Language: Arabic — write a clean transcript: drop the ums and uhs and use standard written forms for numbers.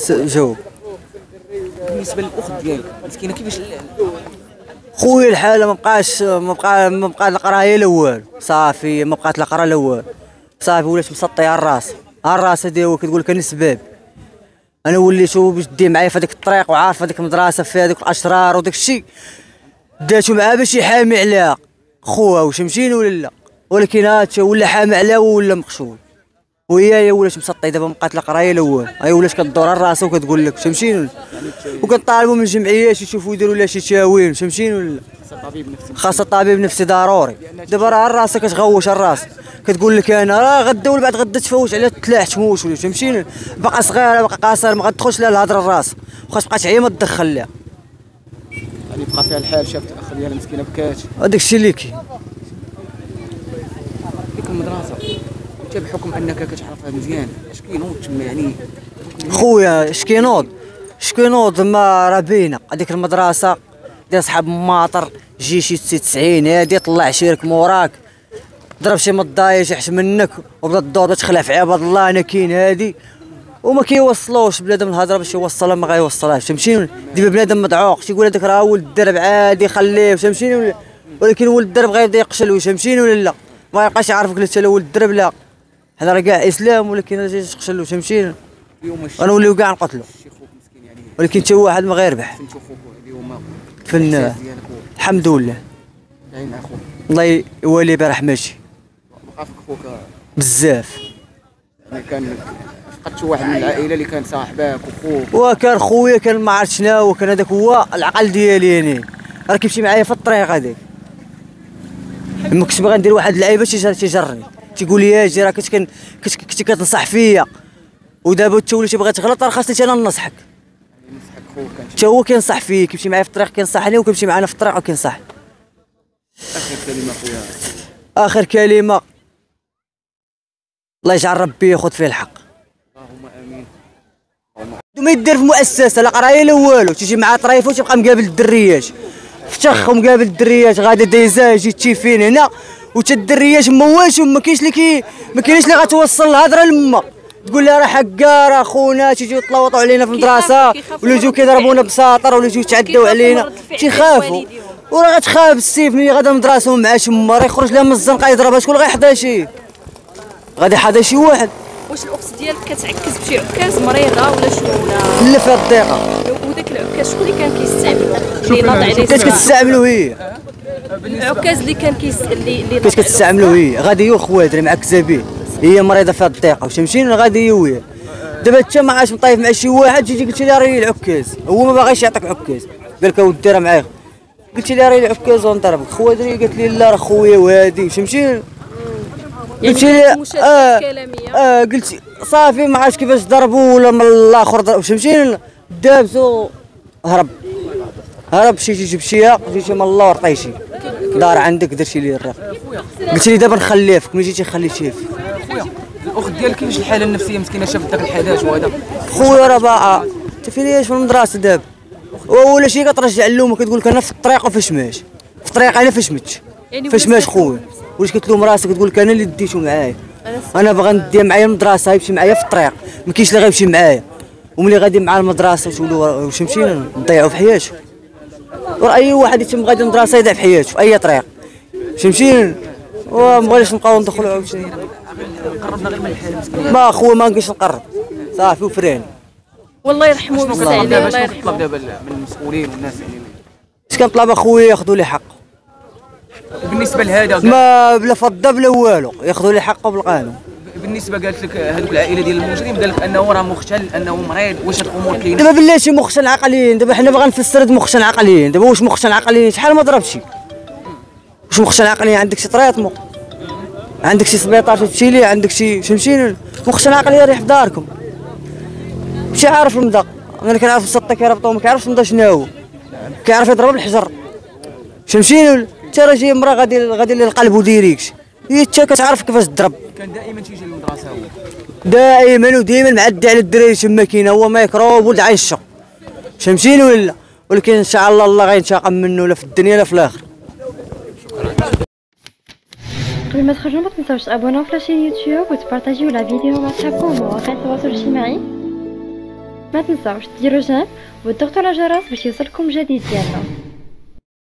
جاوب. بالنسبه للاخت ديالك مسكينه كيفاش؟ خويا الحاله ما بقى القرايه لا والو، صافي ما بقات لا قرا لا والو، صافي ولات مسطيه على الراس، على الراس ديالو كتقول لك انا السباب. انا وليتو باش دي معايا في هذيك الطريق وعارف هذيك المدرسه فيها هذوك الاشرار وداك الشيء، داتو معاه باش يحامي عليها خوها واش مشينا ولا لا، ولكن هات ولا حامي عليها ولا مقشول، وهي ولات مسطيه دابا مابقات لا قرايه لا والو، هي ولات كدور على راسها وكتقول لك شمشين، وكنطالبوا من الجمعيات يشوفوا يديروا لها شي تاويل شمشين ولا خاصة طبيب نفسي ضروري. دابا راه راسها كتغوش الراس كتقول لك انا راه غدا ولا بعد غدا تفوت على تلاح تموت ولا فهمتيني، باقا صغيره باقا قاصر ما غتدخلش لها الهضره الراس، واخا تبقى تعيا ما تدخل لها. يعني بقى فيها الحال، شافت الاخ ديالها مسكينه بكات. هذاك الشيء اللي كاين. ديك المدرسه انت بحكم انك كتعرفها مزيان، اش كينوض تما يعني؟ خويا شكينوض ما راه باينه هذيك المدرسه ديال صحاب ماطر، جي شي 90 هادي طلع شيرك موراك ضرب شي مضايج يحش منك وبدا الدور تخلع في عباد الله انا كاين هادي، وما كيوصلوش بنادم الهضره باش يوصلها ما غيوصلهاش فهمتيني. ديما بنادم مدعوق تيقول هذاك راه ولد الدرب عادي خليه فهمتيني، ولكن ولد الدرب غيبدا يقشل واش فهمتيني ولا لا، ما يبقاش يعرفك لا ولد الدرب لا، حنا راه كاع اسلام ولكن راه تقشل واش فهمتيني، غنوليو كاع نقتلو، ولكن حتى واحد ما غيربح. فن الحمد لله الله يولي برحمته. وقف خوك بزاف يعني كان فقدت واحد من العائله اللي كان صاحبك وخوك؟ وكان خويا كان ما عرفت شنو، وكان هذاك هو العقل ديالي يعني، راه كيمشي معايا في الطريق هذاك، ما كنتش باغي ندير واحد اللعيبه تيجرني تيقول لي اجي راه كنتي كتنصح فيا، ودابا انت وليتي باغي تغلط راه خاصني انا ننصحك. نصحك خوك حتى هو كينصح فيا، كيمشي معايا في الطريق كينصحني وكيمشي معنا في الطريق وكينصح. اخر كلمه خويا. اخر كلمه الله يجعل ربي ياخذ فيه الحق. اللهم امين. ما يدير في مؤسسه لا قرايه لا والو، تيجي مع طريفه وتبقى مقابل الدريات فتخ ومقابل الدريات غادا دايزه يجي تشيفين هنا وتا الدريات ما واش ما كاينش اللي غتوصل الهضره لما تقول لها راه حكا راه خونا تيجيو يطلوطوا علينا في المدرسه ولا يجيو كيضربونا بساطر ولا يجيو يتعداو علينا تيخافوا، وراه غتخاف السيف ملي غادا المدرسه ومع شما راه يخرج لها من الزنقه يضربها شكون غيحضر شي غادي يحضر شي واحد. واش الاخت ديالك كتعكز بشي عكاز مريضه ولا شنو ولا؟ لا فيها الضيقه. وداك العكاز شكون اللي كان كيستعملو؟ اللي ناض عليه كانت كتستعملو هي. العكاز اللي كان اللي كانت كتستعملو هي، غادي هي وخواتها اللي معكزه به، هي مريضه فيها الضيقه واش مشينا غادي هي وياه. دابا انت ما عادش مطايف مع شي واحد تيجي قلت لي راه العكاز، هو ما باغيش يعطيك عكاز، قال لك اودي راه معايا، قلت لي راه العكاز ونضربك، خواتها قالت لي لا راه خويا وهادي واش مشينا. قلت لي قلت صافي ما عرفتش كيفاش ضربوا ولا من الاخر فهمتيني، دابزو هرب شي جيب شيها جيتي من الله ورطيتي دار عندك درتي لي الرق، قلت لي دابا نخليه فيك، ملي جيتي خليتيه فيك. خويا الاخت ديالك كيفاش الحاله النفسيه مسكينه شافت داك الحدث وهذا؟ خويا راه باقا انت فيناش في المدرسه دابا، ولا شي كترجع لهم كتقول لك انا في الطريق وفاش ماشي في الطريق انا فاش مت فاش ماش خويا، واش كتلوم راسك تقول لك انا اللي ديتو معايا، انا باغا نديها معايا المدرسه يمشي معايا في الطريق، ما كاينش اللي غيمشي معايا، وملي غادي مع المدرسه تقولوا واش مشينا نضيعوا في حياته، وراه اي واحد يتم غادي المدرسه يضيع في حياته في اي طريق فهمتيني، وما بغيناش نبقاو ندخلوا عاوتاني قربنا غير من الحاله مسكينه. ما خويا ما نقدرش نقرب صافي وفران. والله يرحمه ويوسع عليه الله يرحمه. نطلب دابا من المسؤولين والناس يعني اش كنطلب اخويا ياخذوا لي حقه بالنسبه لهذا ما بلا فضه بلا والو، ياخذوا لي حقه بالقانون. بالنسبه قالت لك هذوك العائله ديال المجرم قال لك انه راه مختل انه مريض، واش هاد الامور كاينه؟ دابا بلاتي مخشن عقليين، دابا حنا باغا نفسر مخشن عقليين، دابا واش مخشن عقليين شحال ما ضربتي، واش مخشن عقليين عندك شي طريطمو عندك شي سبيطار تمشي ليه عندك شي فهمتيني، مخشن عقليين ريح في داركم ماشي عارف المدا، انا كنعرف السطه كيربطو ما كيعرفش المدا شنو هو، كيعرف يضرب بالحجر فهمتيني، انت راه جاي مرا غادي للقلب وديريكش، هي حتى كتعرف كيفاش تضرب. كان دائما تيجي للمدرسه هو دائما وديما معدي على الدراري تما كاين هو ميكروب ولد عايشه فهمتيني ولا، ولكن ان شاء الله غينتقم منه لا في الدنيا لا في الاخر. قبل ما تخرجوا ما تنساوش تابوناو في لاشين يوتيوب وتبارطاجيو لا فيديو مع صحابكم ومواقع التواصل الاجتماعي. ما تنساوش ديروا جيم وتضغطوا على الجرس باش يوصلكم جديد ديالنا.